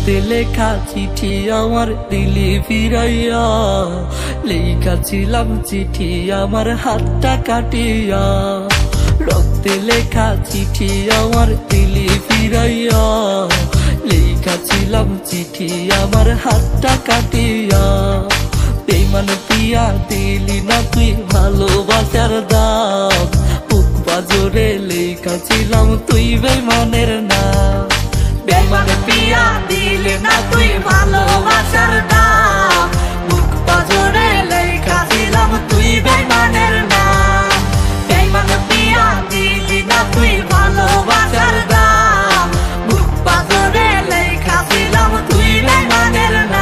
রক্তে লেখা চিঠি আমার দিলি ফিরাইয়া, লেখাছিলাম চিঠি আমার হাতটা কাটিয়া। রক্তে লেখা চিঠি আমার দিলি ফিরাইয়া, লেখাছিলাম চিঠি আমার হাতটা কাটিয়া। বেইমান পিয়া দিলি না তুই ভালোবাসার দাম, বুক পাজরে লেখাছিলাম তুই বেইমানের নাম। বেইমান পিয়া দিলি না তুই ভালোবাসার দাম, বুক পাজরে লেখাছিলাম তুই বেইমানের নাম। বেইমান পিয়া দিলি না তুই ভালোবাসার দাম, বুক পাজরে লেখাছিলাম তুই বেইমানের নাম।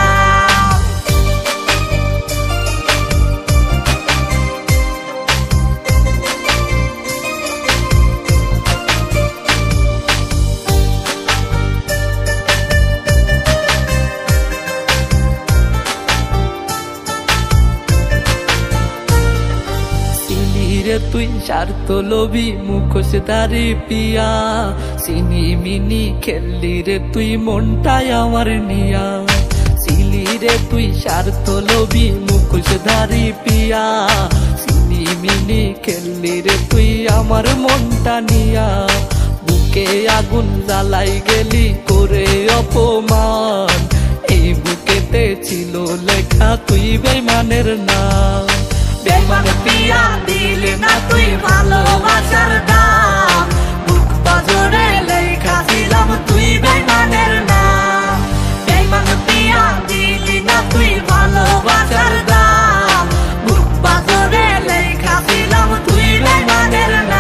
তুই স্বার্থ লোভী মুখোশধারী পিয়া, সিনি মিনি খেললি রে তুই মনটাই আমার নিয়া। সিলি রে তুই স্বার্থ লোভী মুখোশধারী পিয়া, সিনি মিনি খেললি রে তুই আমার মনটা নিয়া। বুকে আগুন জ্বালাই গেলি করে অপমান, এই বুকেতে ছিল লেখা তুই বেইমানের নাম। বেইমান পিয়া দিলি না তুই ভালোবাসার দাম, বুক পাজরে লেখাছিলাম তুই বেইমানের নাম। বেইমান পিয়া দিলি না তুই ভালোবাসার দাম, বুক পাজরে লেখাছিলাম তুই বেইমানের নাম।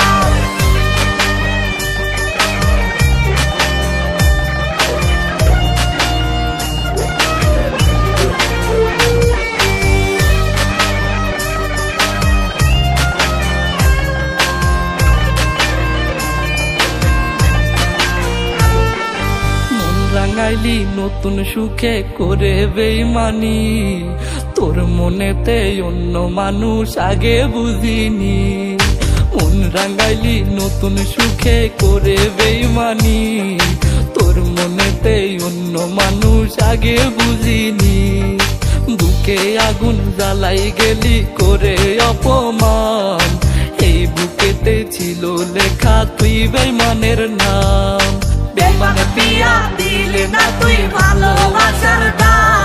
রাঙাইলি নতুন সুখে করে বেইমানি, তোর মনেতে অন্য মানুষ আগে বুঝিনি। মন রাঙাইলি নতুন সুখে করে বেইমানি, তোর মনেতে অন্য মানুষ আগে বুঝিনি। বুকে আগুন জ্বালাই গেলি করে অপমান, এই বুকেতে ছিল লেখা তুই বেইমানের নাম। বেইমান পিয়া দিলি না তুই ভালোবাসার দাম,